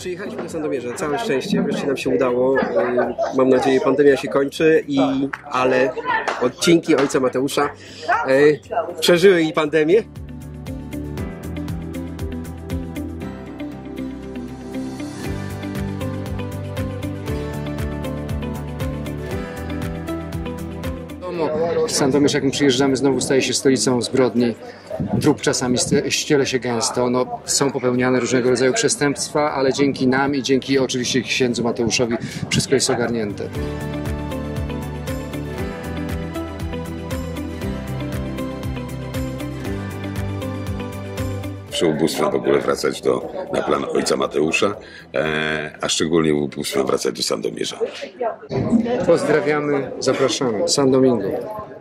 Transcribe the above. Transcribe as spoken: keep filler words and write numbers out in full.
Przyjechaliśmy do Sandomierza, całe szczęście, wreszcie nam się udało. Mam nadzieję, pandemia się kończy, i, ale odcinki Ojca Mateusza e, przeżyły i pandemię. Sandomierz, jak my przyjeżdżamy, znowu staje się stolicą zbrodni. Trup czasami ściele się gęsto. No, są popełniane różnego rodzaju przestępstwa, ale dzięki nam i dzięki oczywiście księdzu Mateuszowi wszystko jest ogarnięte. Przy ubóstwie w ogóle wracać do, na plan Ojca Mateusza, e, a szczególnie ubóstwem wracać do Sandomierza. Pozdrawiamy, zapraszamy. San Domingo.